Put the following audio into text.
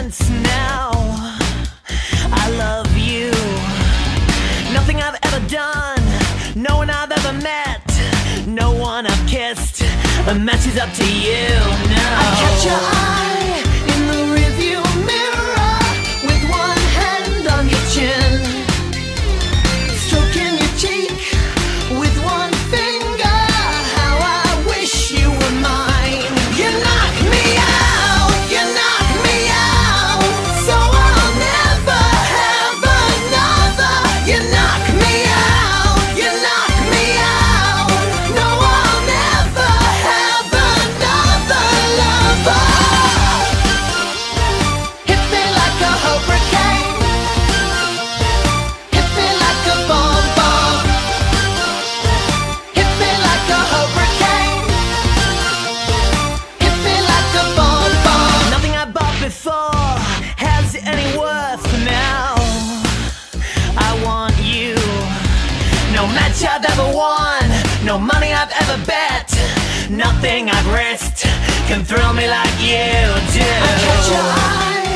moments now. I love you. Nothing I've ever done, no one I've ever met, no one I've kissed matches up to you. No. I catch your eye in the rearview mirror with one hand on your chin, stroking your cheek with one finger. How I wish you were mine. You knock me out, you knock me out, so I'll never have another. You knock me out, you knock me out, no, I'll never have another lover. Hit me like a hurricane, hit me like a bomb bomb, hit me like a hurricane, hit me like a bomb bomb. Nothing I bought before has any worth now. I want you. No match I've ever won, no money I've ever bet, nothing I've risked can thrill me like you do. I catch your eye